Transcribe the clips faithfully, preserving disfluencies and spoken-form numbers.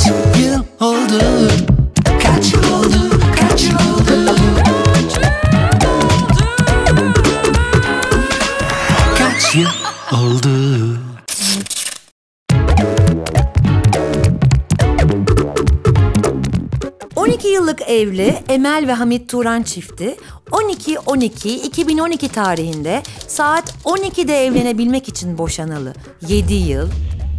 yıl oldu? Kaç yıl oldu? Kaç yıl oldu? Kaç yıl oldu? on iki yıllık evli Emel ve Hamit Turan çifti on iki on iki iki bin on iki tarihinde saat on ikide evlenebilmek için boşanalı. yedi yıl.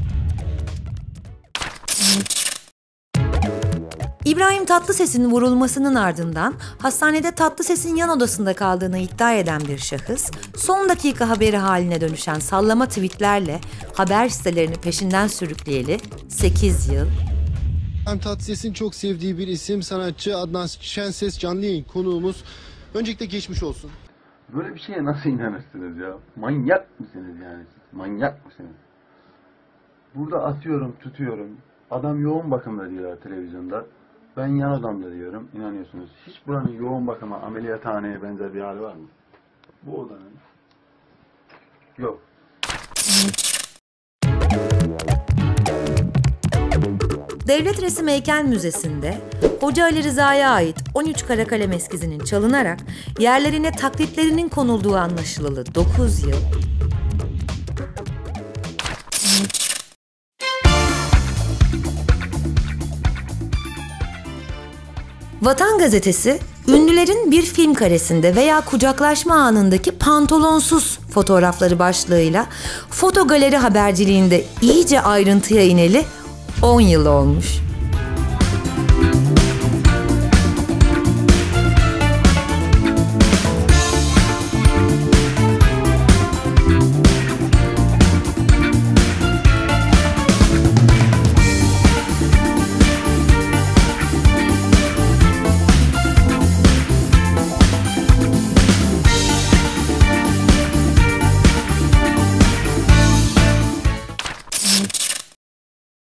İbrahim Tatlıses'in vurulmasının ardından hastanede Tatlıses'in yan odasında kaldığını iddia eden bir şahıs, son dakika haberi haline dönüşen sallama tweetlerle haber sitelerini peşinden sürükleyeli sekiz yıl. İbrahim Tatlıses'in çok sevdiği bir isim, sanatçı Adnan Şenses canlı yayın konuğumuz. Öncelikle geçmiş olsun. Böyle bir şeye nasıl inanırsınız ya? Manyak mısınız yani? Manyak mısınız? Burada atıyorum, tutuyorum. Adam yoğun bakımda diyorlar televizyonda. Ben yan odamda diyorum. İnanıyorsunuz. Hiç buranın yoğun bakıma, ameliyathaneye benzer bir hali var mı? Bu odanın. Yok. Devlet Resim Heykel Müzesi'nde Hoca Ali Rıza'ya ait on üç kara kalem eskizinin çalınarak yerlerine taklitlerinin konulduğu anlaşılalı dokuz yıl. Vatan Gazetesi, ünlülerin bir film karesinde veya kucaklaşma anındaki pantolonsuz fotoğrafları başlığıyla fotogaleri haberciliğinde iyice ayrıntıya ineli on yıl olmuş.